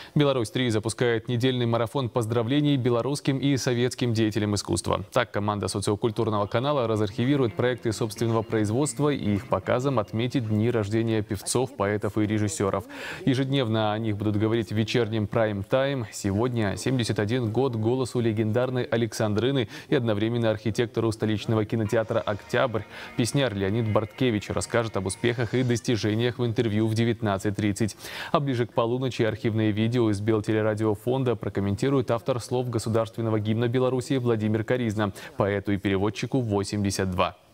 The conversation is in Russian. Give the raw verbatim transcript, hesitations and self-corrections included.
Беларусь-три запускает недельный марафон поздравлений белорусским и советским деятелям искусства. Так, команда социокультурного канала разархивирует проекты собственного производства и их показом отметит дни рождения певцов, поэтов и режиссеров. Ежедневно о них будут говорить в вечернем прайм-тайм. Сегодня семьдесят один год голосу легендарной Александрины и одновременно архитектору столичного кинотеатра «Октябрь». Песняр Леонид Барткевич расскажет об успехах и достижениях в интервью в девятнадцать тридцать. А ближе к полуночи архивные видео из Белтелерадиофонда прокомментирует автор слов государственного гимна Беларуси Владимир Коризна, поэту и переводчику восемьдесят два.